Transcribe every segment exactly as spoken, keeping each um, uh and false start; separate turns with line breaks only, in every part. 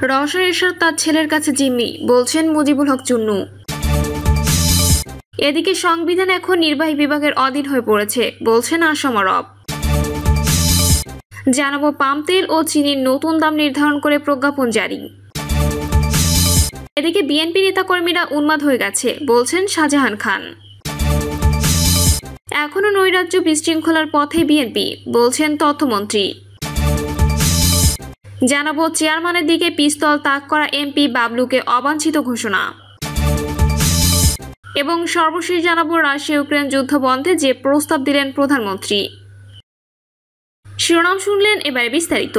রওশন এরশাদ তার ছেলের কাছে জিম্মি, বলছেন মুজিবুল হক চুন্নু। এদিকে সংবিধান এখন নির্বাহী বিভাগের অধীন হয়ে পড়েছে, বলছেন আসম রব। জানাবো পাম তেল ও চিনির নতুন দাম নির্ধারণ করে প্রজ্ঞাপন জারি। এদিকে বিএনপি নেতাকর্মীরা উন্মাদ হয়ে গেছে, বলছেন শাহজাহান খান। এখনো নৈরাজ্য বিশৃঙ্খলার পথে বিএনপি, বলছেন তথ্যমন্ত্রী। জানাবো চেয়ারম্যানের দিকে পিস্তল তাক করা এমপি বাবলুকে অবাঞ্ছিত ঘোষণা। এবং সর্বশেষ জানাবো রাশিয়া ইউক্রেন যুদ্ধ বন্ধে যে প্রস্তাব দিলেন প্রধানমন্ত্রী। শিরোনাম শুনলেন, এবারে বিস্তারিত।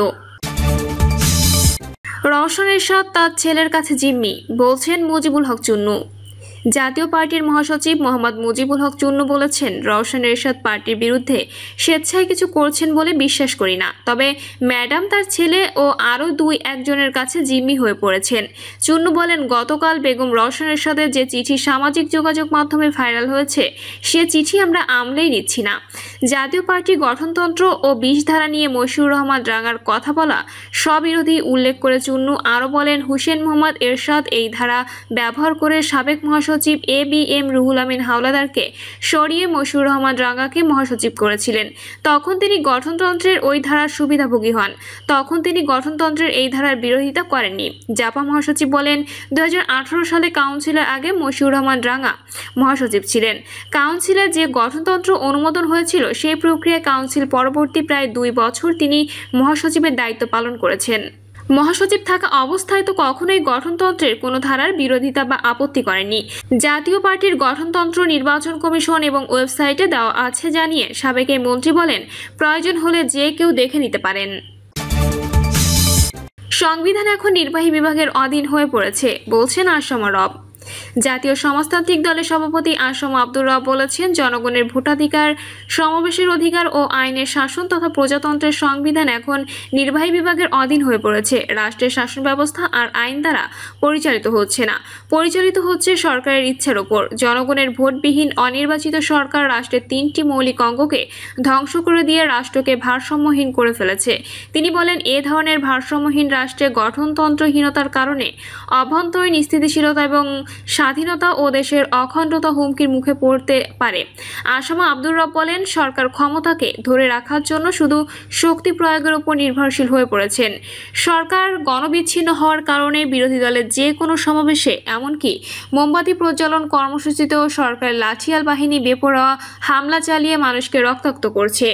রওশন এরশাদ তার ছেলের কাছে জিম্মি, বলছেন মুজিবুল হক চুন্নু। জাতীয় পার্টির মহাসচিব মোহাম্মদ মুজিবুল হক চুন্নু বলেছেন, রওশন এরশাদ পার্টির বিরুদ্ধে স্বেচ্ছায় কিছু করছেন বলে বিশ্বাস করি না, তবে ম্যাডাম তার ছেলে ও আরও দুই একজনের কাছে জিম্মি হয়ে পড়েছেন। চুন্নু বলেন, গতকাল বেগম রওশন এরশাদের যে চিঠি সামাজিক যোগাযোগ মাধ্যমে ভাইরাল হয়েছে, সে চিঠি আমরা আমলেই নিচ্ছি না। জাতীয় পার্টি গঠনতন্ত্র ও বিশ ধারা নিয়ে মশিউর রহমান রাঙার কথা বলা স্ববিরোধী উল্লেখ করে চুন্নু আরও বলেন, হুসেন মোহাম্মদ এরশাদ এই ধারা ব্যবহার করে সাবেক মহাসচিব সচিব A B M Ruhul Amin হাওলাদারকে সরিয়ে মশিউর রহমান রাঙাকে মহাসচিব করেছিলেন। তখন তিনি গঠনতন্ত্রের ওই ধারার সুবিধাভোগী হন। তখন তিনি গঠনতন্ত্রের এই ধারার বিরোধিতা করেননি। জাপা মহাসচিব বলেন, দু হাজার আঠারো সালে কাউন্সিলের আগে মশিউর রহমান রাঙা মহাসচিব ছিলেন। কাউন্সিলের যে গঠনতন্ত্র অনুমোদন হয়েছিল, সেই প্রক্রিয়ায় কাউন্সিল পরবর্তী প্রায় দুই বছর তিনি মহাসচিবের দায়িত্ব পালন করেছেন। মহাসচিব থাকা অবস্থায় তো কখনোই গঠনতন্ত্রের কোনো ধারার বিরোধিতা বা আপত্তি করেননি। জাতীয় পার্টির গঠনতন্ত্র নির্বাচন কমিশন এবং ওয়েবসাইটে দেওয়া আছে জানিয়ে সাবেক এই মন্ত্রী বলেন, প্রয়োজন হলে যে কেউ দেখে নিতে পারেন। সংবিধান এখন নির্বাহী বিভাগের অধীন হয়ে পড়েছে, বলছেন আসম রব। জাতীয় সমাজতান্ত্রিক দলের সভাপতি আসম আব্দুর রব বলেছেন, জনগণের ভোটাধিকার, সমাবেশের অধিকার ও আইনের শাসন তথা প্রজাতন্ত্রের সংবিধান এখন নির্বাহী বিভাগের অধীন হয়ে পড়েছে। রাষ্ট্রের শাসন ব্যবস্থা আর আইন দ্বারা পরিচালিত হচ্ছে না, পরিচালিত হচ্ছে সরকারের ইচ্ছার ওপর। জনগণের ভোটবিহীন অনির্বাচিত সরকার রাষ্ট্রের তিনটি মৌলিক অঙ্গকে ধ্বংস করে দিয়ে রাষ্ট্রকে ভারসাম্যহীন করে ফেলেছে। তিনি বলেন, এ ধরনের ভারসাম্যহীন রাষ্ট্রে গঠনতন্ত্রহীনতার কারণে অভ্যন্তরীণ স্থিতিশীলতা এবং স্বাধীনতা ও দেশের অখণ্ডতা হুমকির মুখে পড়তে পারে। আসম আব্দুর রব বলেন, সরকার ক্ষমতাকে ধরে রাখার জন্য শুধু শক্তি প্রয়োগের উপর নির্ভরশীল হয়ে পড়েছেন। সরকার গণবিচ্ছিন্ন হওয়ার কারণে বিরোধী দলের যে কোনো সমাবেশে, এমনকি মোমবাতি প্রজ্বলন কর্মসূচিতেও সরকারের লাঠিয়াল বাহিনী বেপরোয়া হামলা চালিয়ে মানুষকে রক্তাক্ত করছে।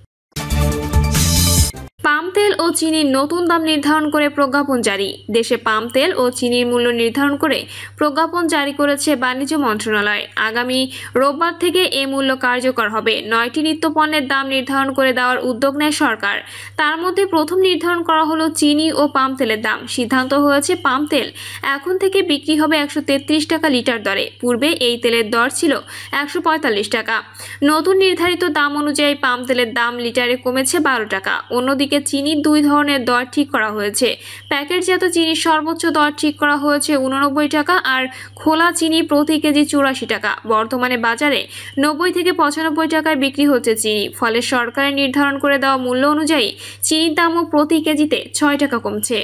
পাম তেল ও চিনির নতুন দাম নির্ধারণ করে প্রজ্ঞাপন জারি। দেশে পাম তেল ও চিনির মূল্য নির্ধারণ করে প্রজ্ঞাপন জারি করেছে বাণিজ্য মন্ত্রণালয়। আগামী রোববার থেকে এ মূল্য কার্যকর হবে। নয়টি নিত্যপণ্যের দাম নির্ধারণ করে দেওয়ার উদ্যোগ নেয় সরকার। তার মধ্যে প্রথম নির্ধারণ করা হলো চিনি ও পাম তেলের দাম। সিদ্ধান্ত হয়েছে, পাম তেল এখন থেকে বিক্রি হবে একশো তেত্রিশ টাকা লিটার দরে। পূর্বে এই তেলের দর ছিল একশো পঁয়তাল্লিশ টাকা। নতুন নির্ধারিত দাম অনুযায়ী পাম তেলের দাম লিটারে কমেছে বারো টাকা। অন্যদিকে চিনির দুই ধরনের দর ঠিক করা হয়েছে। প্যাকেটজাত চিনির সর্বোচ্চ দর ঠিক করা হয়েছে উননব্বই টাকা আর খোলা চিনি প্রতি কেজি চুরাশি টাকা। বর্তমানে বাজারে নব্বই থেকে পঁচানব্বই টাকায় বিক্রি হচ্ছে চিনি। ফলে সরকারের নির্ধারণ করে দেওয়া মূল্য অনুযায়ী চিনির দামও প্রতি কেজিতে ছয় টাকা কমছে।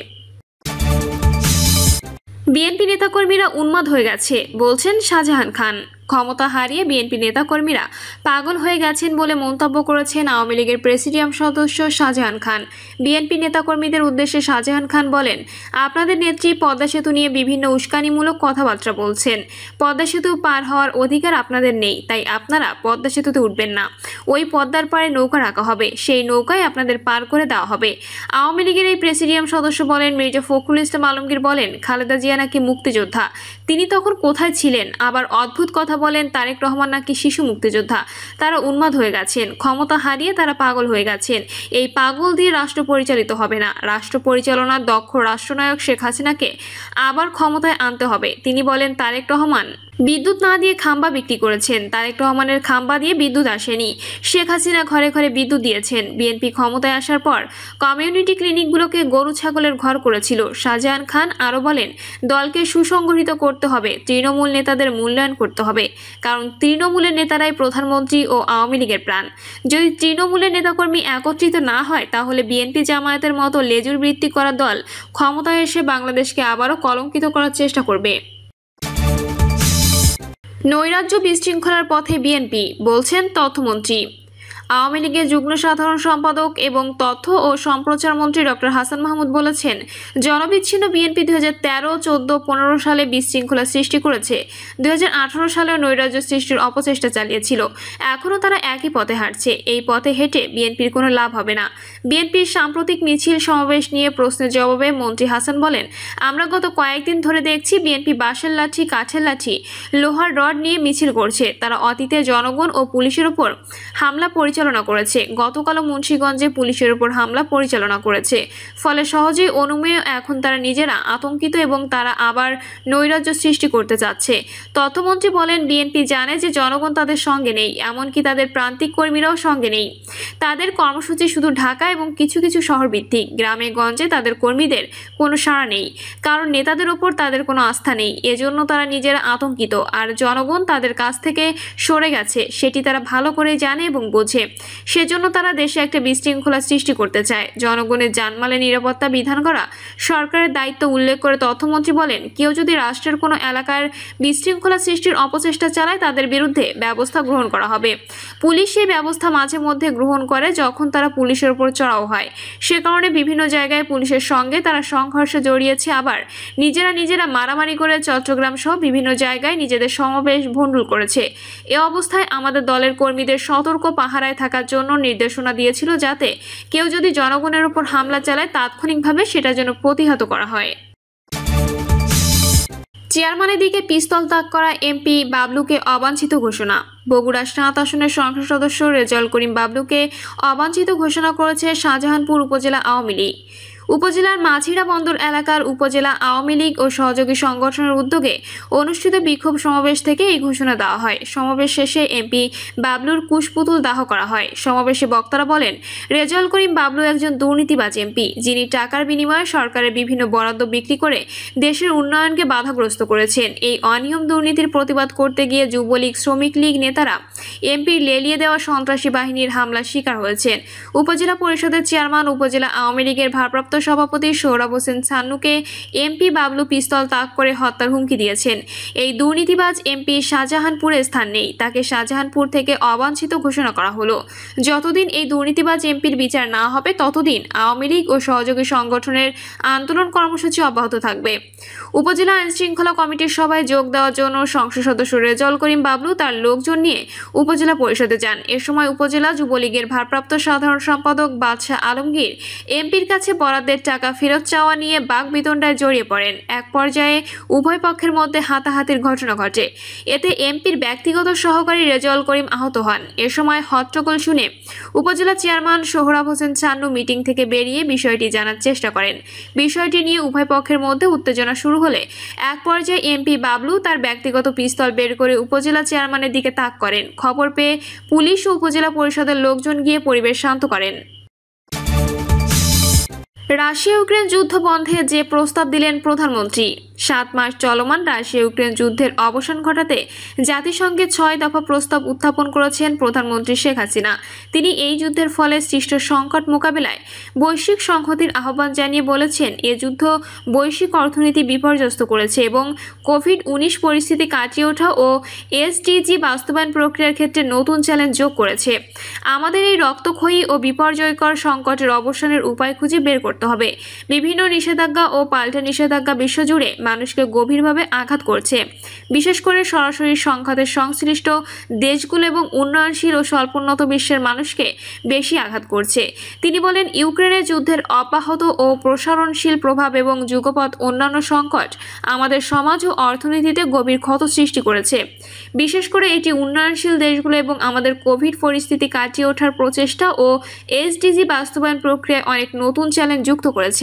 বিএনপি নেতাকর্মীরা উন্মাদ হয়ে গেছে, বলছেন শাহজাহান খান। ক্ষমতা হারিয়ে বিএনপি নেতাকর্মীরা পাগল হয়ে গেছেন বলে মন্তব্য করেছেন আওয়ামী লীগের প্রেসিডিয়াম সদস্য শাহজাহান খান। বিএনপি নেতাকর্মীদের উদ্দেশ্যে শাহজাহান খান বলেন, আপনাদের নেত্রী পদ্মা সেতু নিয়ে বিভিন্ন উস্কানিমূলক কথাবার্তা বলছেন। পদ্মা সেতু পার হওয়ার অধিকার আপনাদের নেই, তাই আপনারা পদ্মা সেতুতে উঠবেন না। ওই পদ্মার পাড়ে নৌকা রাখা হবে, সেই নৌকায় আপনাদের পার করে দেওয়া হবে। আওয়ামী লীগের এই প্রেসিডিয়াম সদস্য বলেন, মির্জা ফখরুল ইসলাম আলমগীর বলেন, খালেদা জিয়া নাকি মুক্তিযোদ্ধা, তিনি তখন কোথায় ছিলেন? আবার অদ্ভুত কথা বলেন, তারেক রহমান নাকি শিশু মুক্তিযোদ্ধা। তারা উন্মাদ হয়ে গেছেন, ক্ষমতা হারিয়ে তারা পাগল হয়ে গেছেন। এই পাগল দিয়ে রাষ্ট্র পরিচালিত হবে না। রাষ্ট্র পরিচালনার দক্ষ রাষ্ট্রনায়ক শেখ হাসিনাকে আবার ক্ষমতায় আনতে হবে। তিনি বলেন, তারেক রহমান বিদ্যুৎ না দিয়ে খাম্বা বিক্রি করেছেন। তারেক রহমানের খাম্বা দিয়ে বিদ্যুৎ আসেনি। শেখ হাসিনা ঘরে ঘরে বিদ্যুৎ দিয়েছেন। বিএনপি ক্ষমতায় আসার পর কমিউনিটি ক্লিনিকগুলোকে গরু ছাগলের ঘর করেছিল। শাহজাহান খান আরও বলেন, দলকে সুসংগঠিত করতে হবে, তৃণমূল নেতাদের মূল্যায়ন করতে হবে, কারণ তৃণমূলের নেতারাই প্রধানমন্ত্রী ও আওয়ামী লীগের প্রাণ। যদি তৃণমূলের নেতাকর্মী একত্রিত না হয় তাহলে বিএনপি জামায়াতের মতো লেজুর বৃত্তি করা দল ক্ষমতায় এসে বাংলাদেশকে আবারও কলঙ্কিত করার চেষ্টা করবে। নৈরাজ্য বিশৃঙ্খলার পথে বিএনপি, বলছেন তথ্যমন্ত্রী। আওয়ামী লীগের যুগ্ম সাধারণ সম্পাদক এবং তথ্য ও সম্প্রচার মন্ত্রী ডক্টর হাসান মাহমুদ বলেছেন, জনবিচ্ছিন্ন বিএনপি দুই হাজার তেরো চোদ্দ পনেরো সালে বিশৃঙ্খলা সৃষ্টি করেছে। দুই হাজার আঠারো সালেও নৈরাজ্য সৃষ্টির অপচেষ্টা চালিয়েছিল। এখনও তারা একই পথে হাঁটছে। এই পথে হেঁটে বিএনপির কোনো লাভ হবে না। বিএনপির সাম্প্রতিক মিছিল সমাবেশ নিয়ে প্রশ্নের জবাবে মন্ত্রী হাসান বলেন, আমরা গত কয়েকদিন ধরে দেখছি বিএনপি বাঁশের লাঠি, কাঠের লাঠি, লোহার রড নিয়ে মিছিল করছে। তারা অতীতে জনগণ ও পুলিশের উপর হামলা পরিচালনা করেছে। গতকালও মুন্সিগঞ্জে পুলিশের উপর হামলা পরিচালনা করেছে। ফলে সহজেই অনুমেয় এখন তারা নিজেরা আতঙ্কিত এবং তারা আবার নৈরাজ্য সৃষ্টি করতে চাচ্ছে। তথ্যমন্ত্রী বলেন, বিএনপি জানে যে জনগণ তাদের সঙ্গে নেই, এমনকি তাদের প্রান্তিক কর্মীরাও সঙ্গে নেই। তাদের কর্মসূচি শুধু ঢাকা এবং কিছু কিছু শহর ভিত্তিক। গ্রামে গঞ্জে তাদের কর্মীদের কোনো সাড়া নেই, কারণ নেতাদের ওপর তাদের কোনো আস্থা নেই। এজন্য তারা নিজেরা আতঙ্কিত, আর জনগণ তাদের কাছ থেকে সরে গেছে সেটি তারা ভালো করে জানে এবং বোঝে। সেজন্য তারা দেশে একটা বিশৃঙ্খলা সৃষ্টি করতে চায়। জনগণের জানমালের নিরাপত্তা বিধান করা সরকারের দায়িত্ব উল্লেখ করে তথ্যমন্ত্রী বলেন, কেউ যদি রাষ্ট্রের কোনো এলাকার বিশৃঙ্খলা সৃষ্টির অপচেষ্টা চালায় তাদের বিরুদ্ধে ব্যবস্থা গ্রহণ করা হবে। পুলিশ সেই ব্যবস্থা মাঝে মধ্যে গ্রহণ করে যখন তারা পুলিশের উপর চড়াও হয়। সে কারণে বিভিন্ন জায়গায় পুলিশের সঙ্গে তারা সংঘর্ষে জড়িয়েছে। আবার নিজেরা নিজেরা মারামারি করে চট্টগ্রাম সহ বিভিন্ন জায়গায় নিজেদের সমাবেশ ভণ্ডুল করেছে। এ অবস্থায় আমাদের দলের কর্মীদের সতর্ক পাহারায় থাকার জন্য নির্দেশনা দিয়েছিল, যাতে কেউ যদি জনগণের উপর হামলা চালায় তাৎক্ষণিকভাবে সেটা যেন প্রতিহত করা হয়। চেয়ারম্যানের দিকে পিস্তল তাক করা এমপি বাবলুকে অবাঞ্ছিত ঘোষণা। বগুড়া সাত আসনের সংসদ সদস্য রেজাউল করিম বাবলুকে অবাঞ্ছিত ঘোষণা করেছে শাহজাহানপুর উপজেলা আওয়ামী লীগ। উপজেলার মাঝিরা বন্দর এলাকার উপজেলা আওয়ামী লীগ ও সহযোগী সংগঠনের উদ্যোগে অনুষ্ঠিত বিক্ষোভ সমাবেশ থেকে এই ঘোষণা দেওয়া হয়। সমাবেশ শেষে এমপি বাবলুর কুশপুতুল দাহ করা হয়। সমাবেশে বক্তারা বলেন, রেজাউল করিম বাবলু একজন দুর্নীতিবাজ এমপি, যিনি টাকার বিনিময়ে সরকারের বিভিন্ন বরাদ্দ বিক্রি করে দেশের উন্নয়নকে বাধাগ্রস্ত করেছেন। এই অনিয়ম দুর্নীতির প্রতিবাদ করতে গিয়ে যুবলীগ, শ্রমিক লীগ নেতারা এমপির লেলিয়ে দেওয়া সন্ত্রাসী বাহিনীর হামলার শিকার হয়েছেন। উপজেলা পরিষদের চেয়ারম্যান, উপজেলা আওয়ামী লীগের ভারপ্রাপ্ত সভাপতি সোহরাব হোসেন ছান্নুকে এমপি বাবলু পিস্তল তাক করে হত্যার হুমকি দিয়েছেন। এই দুর্নীতিবাজ এমপি শাহজাহানপুরে স্থান নেই, তাকে শাহজাহানপুর থেকে অবাঞ্ছিত ঘোষণা করা হলো। যতদিন এই দুর্নীতিবাজ এমপির বিচার না হবে ততদিন আওয়ামী লীগ ও সহযোগী সংগঠনের আন্দোলন কর্মসূচি অব্যাহত থাকবে। উপজেলা আইন শৃঙ্খলা কমিটির সভায় যোগ দেওয়ার জন্য সংসদ সদস্য রেজাউল করিম বাবলু তার লোকজন নিয়ে উপজেলা পরিষদে যান। এ সময় উপজেলা যুবলীগের ভারপ্রাপ্ত সাধারণ সম্পাদক বাদশাহ আলমগীর এমপির কাছে বরাদ্দের টাকা ফেরত চাওয়া নিয়ে বাকবিতণ্ডায় জড়িয়ে পড়েন। এক পর্যায়ে উভয় পক্ষের মধ্যে হাতাহাতির ঘটনা ঘটে। এতে এমপির ব্যক্তিগত সহকারী রেজাউল করিম আহত হন। এ সময় হট্টগোল শুনে উপজেলা চেয়ারম্যান সোহরাব হোসেন ছান্নু মিটিং থেকে বেরিয়ে বিষয়টি জানার চেষ্টা করেন। বিষয়টি নিয়ে উভয় পক্ষের মধ্যে উত্তেজনা শুরু হলে এক পর্যায়ে এমপি বাবলু তার ব্যক্তিগত পিস্তল বের করে উপজেলা চেয়ারম্যানের দিকে তাক করেন। খবর পেয়ে পুলিশ ও উপজেলা পরিষদের লোকজন গিয়ে পরিবেশ শান্ত করেন। রাশিয়া ইউক্রেন যুদ্ধ বন্ধে যে প্রস্তাব দিলেন প্রধানমন্ত্রী। সাত মাস চলমান রাশিয়া ইউক্রেন যুদ্ধের অবসান ঘটাতে জাতিসংঘে ছয় দফা প্রস্তাব উত্থাপন করেছেন প্রধানমন্ত্রী শেখ হাসিনা। তিনি এই যুদ্ধের ফলে সৃষ্ট সংকট মোকাবেলায় বৈশ্বিক সংহতির আহ্বান জানিয়ে বলেছেন, এ যুদ্ধ বৈশ্বিক অর্থনীতি বিপর্যস্ত করেছে এবং কোভিড উনিশ পরিস্থিতি কাটিয়ে ওঠা ও এসডিজি বাস্তবায়ন প্রক্রিয়ার ক্ষেত্রে নতুন চ্যালেঞ্জ যোগ করেছে। আমাদের এই রক্তক্ষয়ী ও বিপর্যয়কর সংকটের অবসানের উপায় খুঁজে বের করতে হবে। বিভিন্ন নিষেধাজ্ঞা ও পাল্টা নিষেধাজ্ঞা বিশ্বজুড়ে মানুষকে গভীরভাবে আঘাত করছে, বিশেষ করে সরাসরি সংঘাতের সংশ্লিষ্ট দেশগুলো এবং উন্নয়নশীল ও স্বল্পোন্নত বিশ্বের মানুষকে বেশি আঘাত করছে। তিনি বলেন, ইউক্রেনের যুদ্ধের অব্যাহত ও প্রসারণশীল প্রভাব এবং যুগপৎ অন্যান্য সংকট আমাদের সমাজ ও অর্থনীতিতে গভীর ক্ষত সৃষ্টি করেছে। বিশেষ করে এটি উন্নয়নশীল দেশগুলো এবং আমাদের কোভিড পরিস্থিতি কাটিয়ে ওঠার প্রচেষ্টা ও এসডিজি বাস্তবায়ন প্রক্রিয়ায় অনেক নতুন চ্যালেঞ্জ যুক্ত করেছে।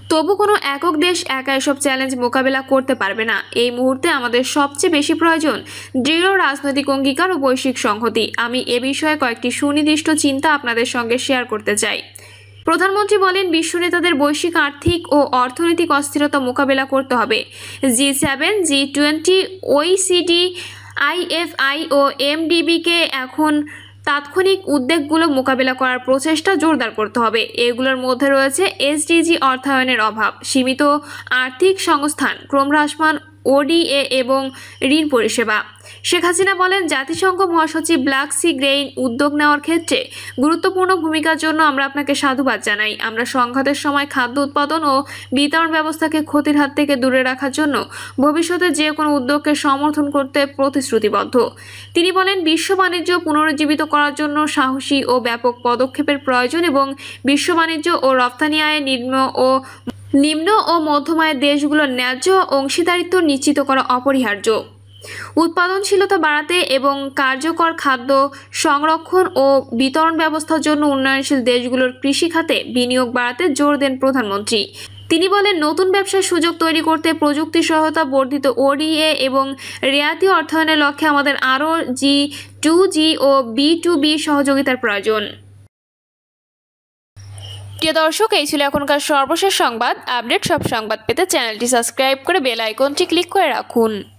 তবু কোনো একক দেশ একা এসব চ্যালেঞ্জ মোকাবেলা করতে পারবে না। এই মুহূর্তে আমাদের সবচেয়ে বেশি প্রয়োজন দৃঢ় রাজনৈতিক অঙ্গীকার ও বৈশ্বিক সংহতি। আমি এ বিষয়ে কয়েকটি সুনির্দিষ্ট চিন্তা আপনাদের সঙ্গে শেয়ার করতে চাই। প্রধানমন্ত্রী বলেন, বিশ্ব নেতাদের বৈশ্বিক আর্থিক ও অর্থনৈতিক অস্থিরতা মোকাবেলা করতে হবে। G seven, G twenty, OECD, IFI ও এমডিবিকে এখন তাৎক্ষণিক উদ্বেগগুলো মোকাবেলা করার প্রচেষ্টা জোরদার করতে হবে। এগুলোর মধ্যে রয়েছে এসডিজি অর্থায়নের অভাব, সীমিত আর্থিক সংস্থান, ক্রমহ্রাসমান ওডিএ এবং ঋণ পরিষেবা। শেখ হাসিনা বলেন, জাতিসংঘ মহাসচিব ব্ল্যাক সি গ্রেইন উদ্যোগ নেওয়ার ক্ষেত্রে গুরুত্বপূর্ণ ভূমিকার জন্য আমরা আপনাকে সাধুবাদ জানাই। আমরা সংঘাতের সময় খাদ্য উৎপাদন ও বিতরণ ব্যবস্থাকে ক্ষতির হাত থেকে দূরে রাখার জন্য ভবিষ্যতে যে কোনো উদ্যোগকে সমর্থন করতে প্রতিশ্রুতিবদ্ধ। তিনি বলেন, বিশ্ব বাণিজ্য পুনরুজ্জীবিত করার জন্য সাহসী ও ব্যাপক পদক্ষেপের প্রয়োজন এবং বিশ্ব বাণিজ্য ও রপ্তানি আয়ে নিম্ন ও নিম্ন ও মধ্যম আয়ের দেশগুলোর ন্যায্য অংশীদারিত্ব নিশ্চিত করা অপরিহার্য। উৎপাদনশীলতা বাড়াতে এবং কার্যকর খাদ্য সংরক্ষণ ও বিতরণ ব্যবস্থার জন্য উন্নয়নশীল দেশগুলোর কৃষি খাতে বিনিয়োগ বাড়াতে জোর দেন প্রধানমন্ত্রী। তিনি বলেন, নতুন ব্যবসার সুযোগ তৈরি করতে প্রযুক্তি সহায়তা, বর্ধিত ওডিএ এবং রেয়াতি অর্থায়নের লক্ষ্যে আমাদের আরও জি টু জি ও বি টু বি সহযোগিতার প্রয়োজন। প্রিয় দর্শক, এই ছিল এখনকার সর্বশেষ সংবাদ। আপডেট সব সংবাদ পেতে চ্যানেলটি সাবস্ক্রাইব করে বেল আইকনটি ক্লিক করে রাখুন।